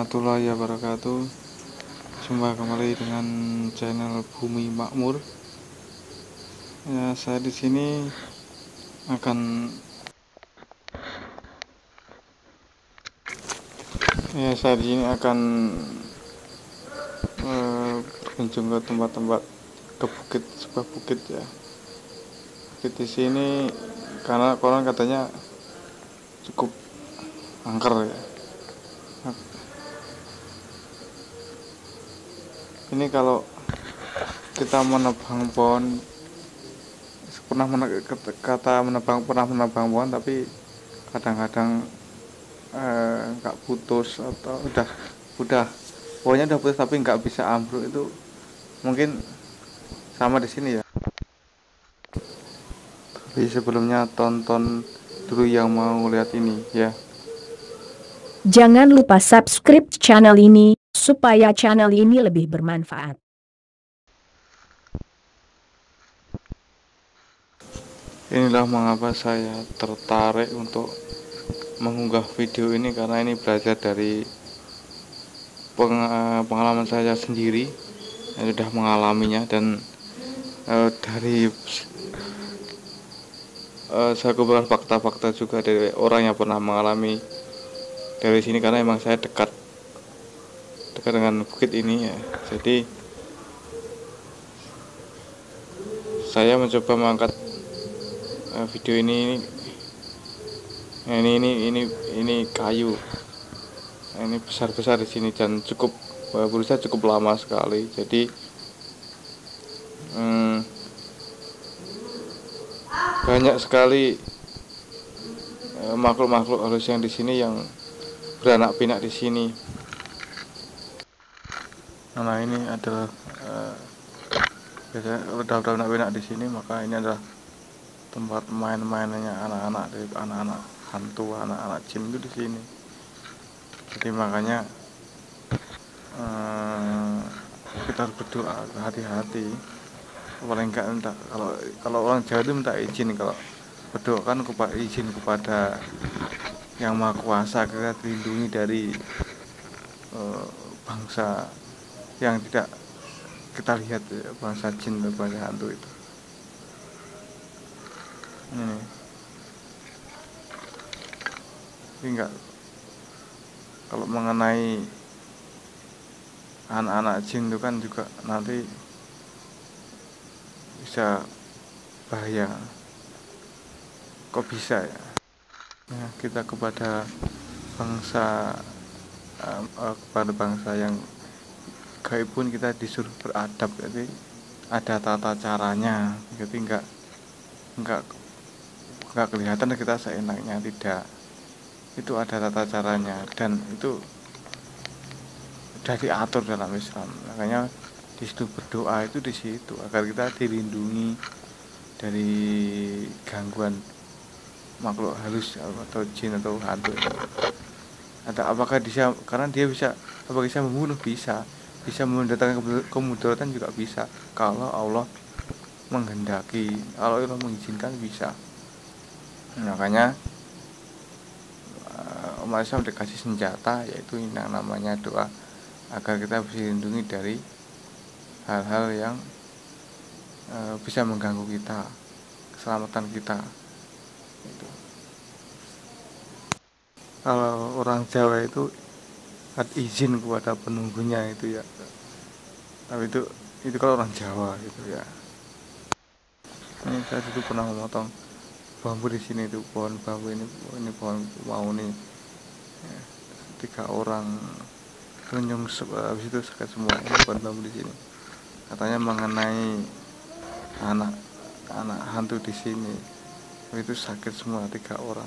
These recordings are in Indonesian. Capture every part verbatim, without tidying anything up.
warahmatullahi wabarakatuh. Jumpa kembali dengan channel Bumi Makmur. Ya, saya di sini akan ya saya di sini akan eh, berkunjung ke tempat-tempat, ke bukit, sebuah bukit ya. Bukit di sini karena konon katanya cukup angker ya. Ini kalau kita menebang pohon, pernah mene- kata menebang pernah menebang pohon, tapi kadang-kadang eh, nggak putus atau udah udah pohonnya udah putus tapi nggak bisa ambruk, itu mungkin sama di sini ya. Tapi sebelumnya tonton dulu yang mau lihat ini ya. Jangan lupa subscribe channel ini, supaya channel ini lebih bermanfaat. Inilah mengapa saya tertarik untuk mengunggah video ini, karena ini belajar dari peng- pengalaman saya sendiri yang sudah mengalaminya, dan eh, dari eh, saya kumpulkan fakta-fakta juga dari orang yang pernah mengalami dari sini, karena emang saya dekat dekat dengan bukit ini ya. Jadi saya mencoba mengangkat eh, video ini. Ini ini ini ini kayu. Ini besar-besar di sini dan cukup eh, berusia cukup lama sekali. Jadi hmm, banyak sekali eh, makhluk-makhluk halus yang di sini yang beranak pinak di sini. Nah, ini adalah uh, biasanya udah beranak pinak di sini, maka ini adalah tempat main-mainnya anak-anak, dari anak-anak hantu, anak-anak jin itu di sini. Jadi makanya uh, kita harus berdoa hati-hati. Paling enggak minta, kalau kalau orang Jawa itu minta izin, kalau berdoa kan kepada izin kepada yang maha kuasa, kita dilindungi dari uh, bangsa yang tidak kita lihat ya, bangsa jin atau bangsa hantu itu. Ini, ini enggak, kalau mengenai anak-anak jin itu kan juga nanti bisa bahaya. Kok bisa ya? Ya, kita kepada bangsa uh, uh, kepada bangsa yang gaib pun kita disuruh beradab, jadi ada tata caranya. Jadi enggak enggak enggak kelihatan kita seenaknya, tidak. Itu ada tata caranya dan itu sudah diatur dalam Islam. Makanya di situ berdoa itu di situ agar kita dilindungi dari gangguan makhluk halus atau jin atau hantu. Ada apakah dia, karena dia bisa, apakah bisa membunuh, bisa bisa mendatangkan kemudaratan juga bisa, kalau Allah menghendaki, kalau Allah mengizinkan bisa. Makanya uh, umat Islam dikasih senjata, yaitu yang namanya doa, agar kita bisa dilindungi dari hal-hal yang uh, bisa mengganggu kita, keselamatan kita itu. Kalau orang Jawa itu ada izin kepada penunggunya itu ya, tapi itu itu kalau orang Jawa gitu ya. Ini saya dulu pernah memotong bambu di sini, itu pohon bambu ini, ini pohon mau nih ya, tiga orang tunjung, habis itu sakit semua. Ini pohon bambu di sini, katanya mengenai anak anak hantu di sini, itu sakit semua tiga orang.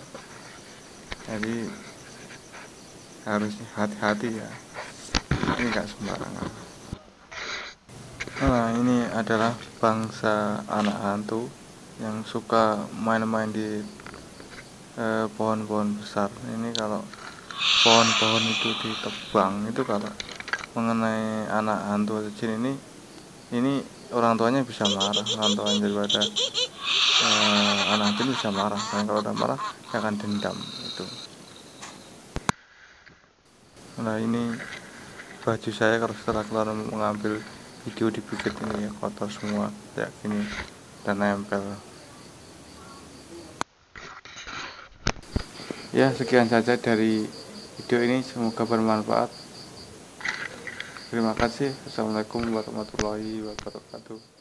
Jadi harus hati-hati ya, ini nggak sembarangan. Nah, ini adalah bangsa anak hantu yang suka main-main di eh, pohon-pohon besar. Ini kalau pohon-pohon itu ditebang, itu kalau mengenai anak hantu atau jin ini, ini orang tuanya bisa marah, orang tuanya daripada eh, anak jin bisa marah, karena kalau udah marah dia akan dendam itu. Nah ini baju saya kalau setelah keluar mengambil video di bukit ini ya, kotor semua kayak gini dan nempel. Ya sekian saja dari video ini, semoga bermanfaat. Terima kasih. Assalamualaikum warahmatullahi wabarakatuh.